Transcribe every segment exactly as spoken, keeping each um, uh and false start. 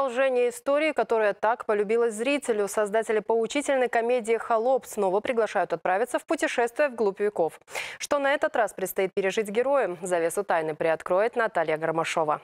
продолжение истории, которая так полюбилась зрителю. Создатели поучительной комедии «Холоп» снова приглашают отправиться в путешествие вглубь веков. Что на этот раз предстоит пережить героям, завесу тайны приоткроет Наталья Гармашова.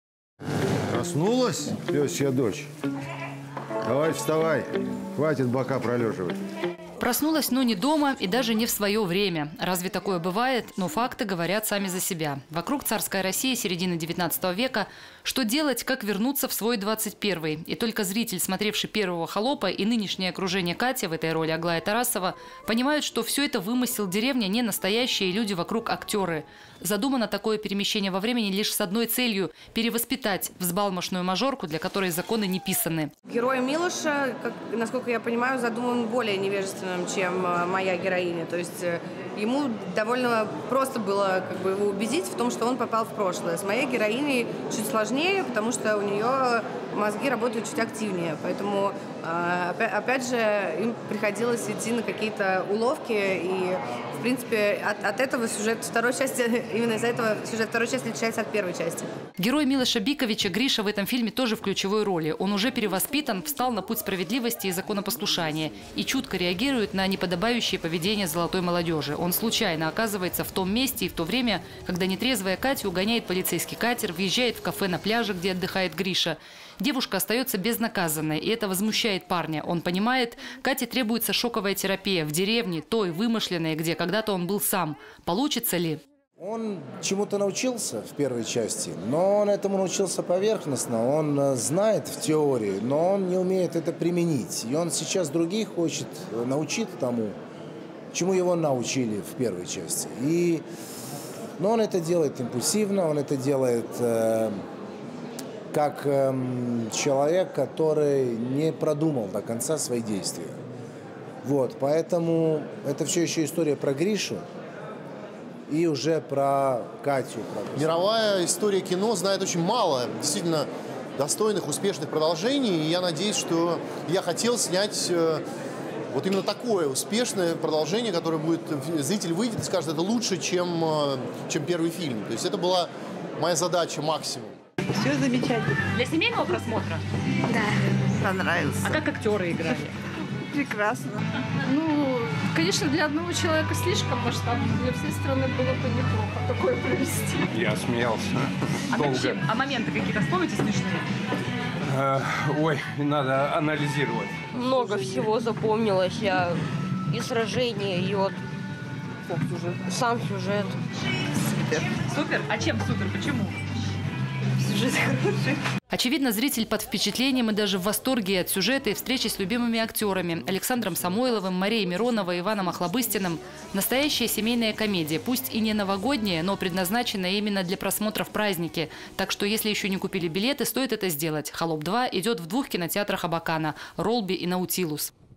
Проснулась, пёсья дочь? Давай вставай, хватит бока пролеживать. Проснулась, но не дома и даже не в свое время. Разве такое бывает? Но факты говорят сами за себя. Вокруг царская Россия середины девятнадцатого века. Что делать, как вернуться в свой двадцать первый? И только зритель, смотревший первого «Холопа», и нынешнее окружение Кати, в этой роли Аглая Тарасова, понимают, что все это вымысел, деревня не настоящие, люди вокруг актеры. Задумано такое перемещение во времени лишь с одной целью – перевоспитать взбалмошную мажорку, для которой законы не писаны. Герой Милоша, как, насколько я понимаю, задуман более невежественным, чем моя героиня. То есть ему довольно просто было как бы его убедить в том, что он попал в прошлое. С моей героиней чуть сложнее, потому что у нее мозги работают чуть активнее. Поэтому, опять же, им приходилось идти на какие-то уловки. И, в принципе, от, от этого сюжет второй части, именно из-за этого сюжет второй части отличается от первой части. Герой Милоша Биковича, Гриша, в этом фильме тоже в ключевой роли. Он уже перевоспитан, встал на путь справедливости и законопослушания и чутко реагирует на неподобающее поведение золотой молодежи. Он случайно оказывается в том месте и в то время, когда нетрезвая Катя угоняет полицейский катер, въезжает в кафе на пляже, где отдыхает Гриша. Девушка остается безнаказанной, и это возмущает парня. Он понимает, Кате требуется шоковая терапия в деревне, той вымышленной, где когда-то он был сам. Получится ли? Он чему-то научился в первой части, но он этому научился поверхностно. Он знает в теории, но он не умеет это применить. И он сейчас других хочет научить тому, чему его научили в первой части. И, но он это делает импульсивно, он это делает э, как э, человек, который не продумал до конца свои действия. Вот, поэтому это все еще история про Гришу. И уже про Катю. Про... Мировая история кино знает очень мало действительно достойных, успешных продолжений. И я надеюсь, что я хотел снять э, вот именно такое успешное продолжение, которое будет... Зритель выйдет и скажет, это лучше, чем, э, чем первый фильм. То есть это была моя задача максимум. Все замечательно. Для семейного просмотра? Да. Понравился. А как актеры играли? Прекрасно. Ну, конечно, для одного человека слишком масштабно. Для всей страны было бы неплохо такое провести. Я смеялся. А, вообще, а моменты какие-то вспомните смешные? Э, ой, надо анализировать. Много всего запомнилось. Я и сражения, и вот сам сюжет. Супер. Супер? А чем супер? Почему? Сюжет хороший. Очевидно, зритель под впечатлением и даже в восторге от сюжета и встречи с любимыми актерами Александром Самойловым, Марией Мироновой, Иваном Охлобыстиным. Настоящая семейная комедия, пусть и не новогодняя, но предназначенная именно для просмотра в праздники. Так что, если еще не купили билеты, стоит это сделать. «Холоп два» идет в двух кинотеатрах Абакана – «Ролби» и «Наутилус».